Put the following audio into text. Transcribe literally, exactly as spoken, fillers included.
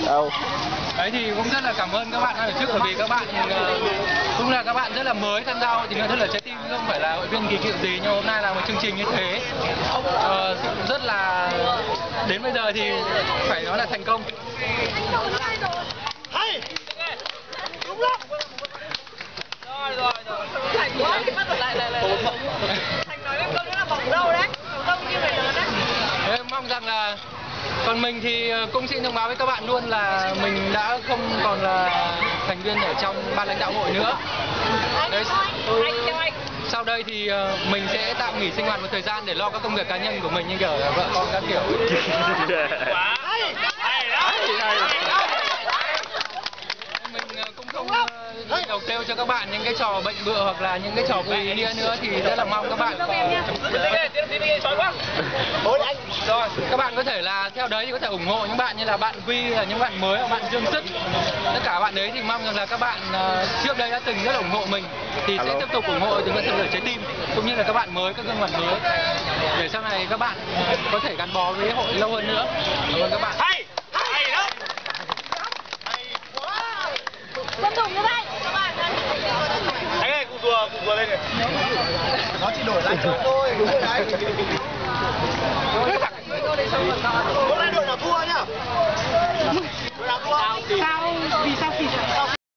Đâu. Đấy thì cũng rất là cảm ơn các bạn ở trước, bởi vì các bạn uh, cũng là các bạn rất là mới tham gia hội tình nguyện rất là trái tim, không phải là hội viên kỳ cựu gì, nhưng hôm nay là một chương trình như thế uh, rất là đến bây giờ thì phải nói là thành công. Hay. Đúng lắm. Rồi rồi rồi. Thành quá thì bắt lại lại lại. Thành nói với câu nữa là bỏng đâu đấy, bỏng đâu như vậy lớn đấy. Thế mong rằng là còn mình thì cũng xin thông báo với các bạn luôn là mình đã không còn là thành viên ở trong ban lãnh đạo hội nữa. Đấy, sau đây thì mình sẽ tạm nghỉ sinh hoạt một thời gian để lo các công việc cá nhân của mình như kiểu là vợ con các kiểu. Quá hay, hay lắm. Mình cũng không đầu kêu cho các bạn những cái trò bệnh bựa hoặc là những cái trò vô ý nghĩa nữa, thì rất là mong các bạn rồi các bạn có thể là theo đấy thì có thể ủng hộ những bạn như là bạn Vi, là những bạn mới, là bạn Dương Sức, tất cả bạn đấy thì mong rằng là các bạn uh, trước đây đã từng rất là ủng hộ mình thì sẽ tiếp tục ủng hộ từ sự trái tim, cũng như là các bạn mới, các gương mặt mới, để sau này các bạn có thể gắn bó với hội lâu hơn nữa. Cảm ơn các bạn. Hay, hay lắm. Con thùng như đây. Anh ơi, cùng rùa, cùng rùa lên này. Nó chỉ đổi lại cho tôi, đúng rồi đấy. Thôi,